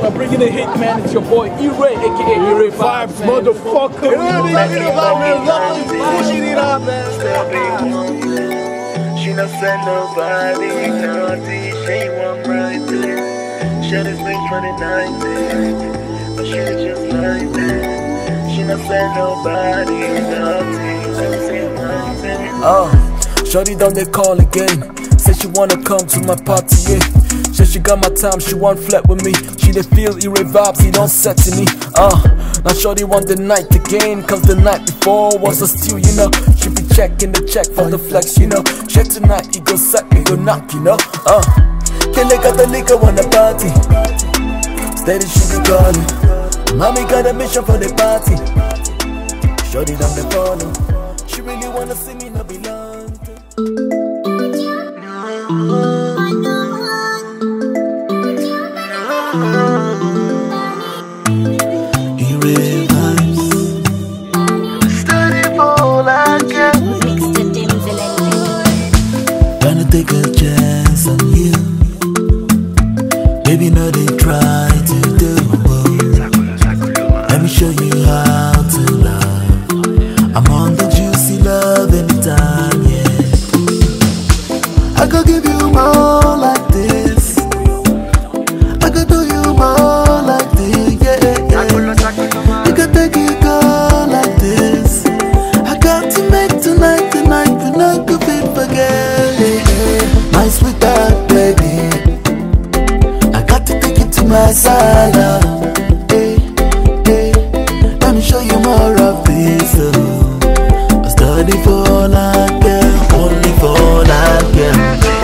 we're bringing a hit, man. It's your boy Eray, aka Erayvibes, motherfucker. She not send nobody, naughty. She want right there. Shut his wings for the night there, but she just like that. She not send nobody, naughty. Shorty down they call again. Say she wanna come to my party, yeah. Say she got my time, she want flirt with me. She dey feel Erayvibes, he don't set to me. Now shorty want the night again, cause the night before was a steal, you know. She be checking the check for the flex, you know. Check tonight, he go suck, he go knock, you know. Kele got the liquor on the party. Steady she be calling. Mommy got a mission for the party. Shorty down the follow. She really wanna see me not belong to. Erayvibes, steady ball again. Gonna take a chance on you. Baby, no they try to do. Let me show you how to love. I'm on the juicy love anytime, yeah. I could give you more like this. I could do you more like this, yeah, yeah. You could take it all like this. I got to make tonight, we not could be forget, yeah. My sweetheart, baby, I got to take it to my side, hey, hey. Let me show you more of this, I study for that girl, only for that girl.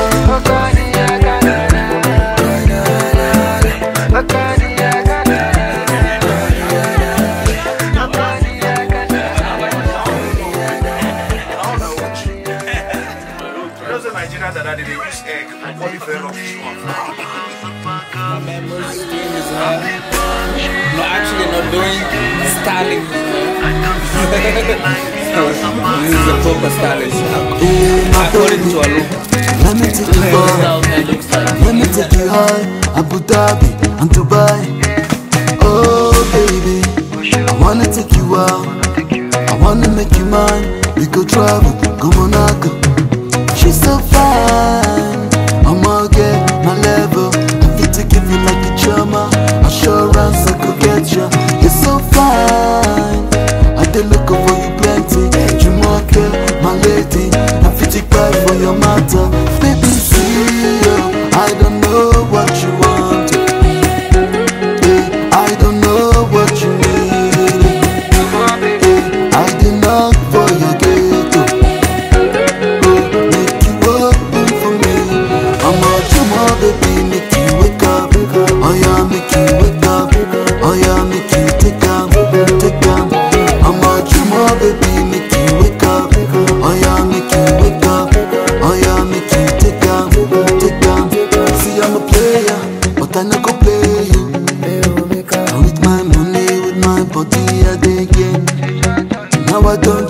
Nigeria that they use egg and cauliflower of My man Moses doing his hair. No, actually not doing styling. This is a proper stylist. According to a look. Let me take you far. Let me take you high. Abu Dhabi and Dubai. Oh baby, I wanna take you out. I wanna make you mine. We go travel, go Monaco. She's so fine, I'ma get my level. I fit to give you like a charmer. Assurance I could get you. You're so fine, I did look for you plenty. Jumoke, my lady, I fit to cry for your matter. Baby, see you, I don't know what you want. I don't know what you need. I did knock for your gate. Baby, make you wake up. Oh yeah, make you wake up. Oh yeah, make you take up. I'm a dreamer, baby, make you wake up. Oh yeah, make you wake up. Oh yeah, make you take up. See, I'm a player, but I not go play you. And with my money, with my body, I dig it. Now I don't